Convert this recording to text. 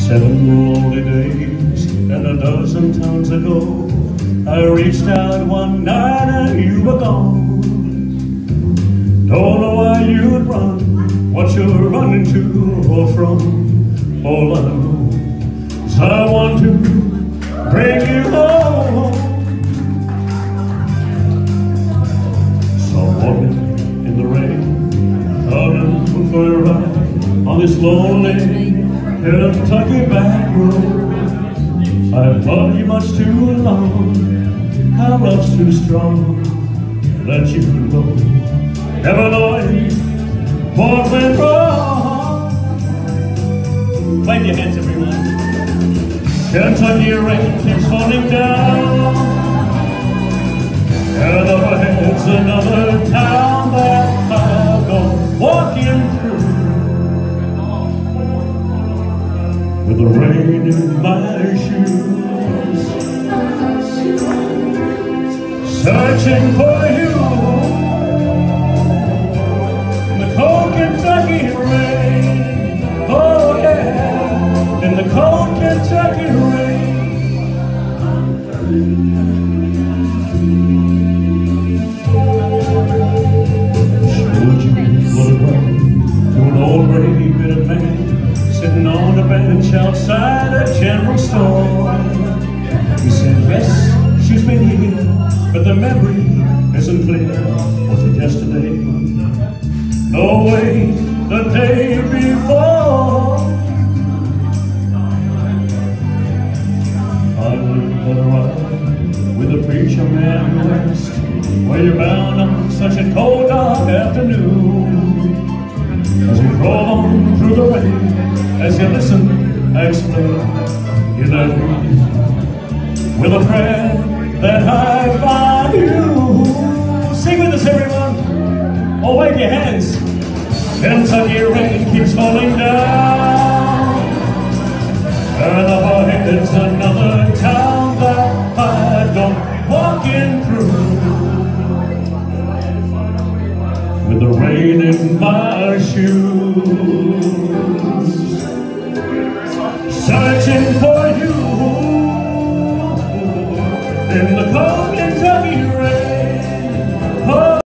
7 lonely days and a dozen towns ago, I reached out one night and you were gone. Don't know why you'd run, what you're running to or from. All I know is I want to bring you home. So I'm walking in the rain, out for a ride on this lonely Kentucky back road. I've loved you much too long, our love's too strong to let you go. Never knowing what went wrong. Wave your hands, everyone. Kentucky rain keeps falling down, and overhead's another town that I'll go walking through, with the rain in my shoes, searching for you in the cold Kentucky rain. Oh yeah, in the cold Kentucky rain. Showed you what it was to an old gray bitter man sitting on a bench outside a general store. He said, yes, she's been here, but the memory isn't clear. Was it yesterday? No way, the day before. I went for a ride with a preacher man who asked, where you bound on such a cold dark afternoon? As we drove on through the rain, as you listen, I explain, you left me with a prayer that I find you. Sing with us, everyone. Oh, wave your hands. Kentucky rain keeps falling down, and overhead's another town that I don't walk in through, with the rain in my shoes.